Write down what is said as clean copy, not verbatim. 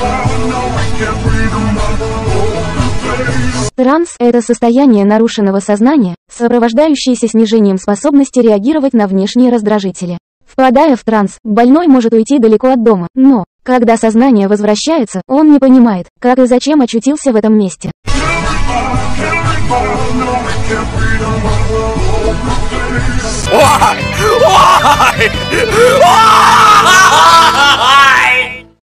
Транс – это состояние нарушенного сознания, сопровождающееся снижением способности реагировать на внешние раздражители. Впадая в транс, больной может уйти далеко от дома, но, когда сознание возвращается, он не понимает, как и зачем очутился в этом месте. Why? Why? Why?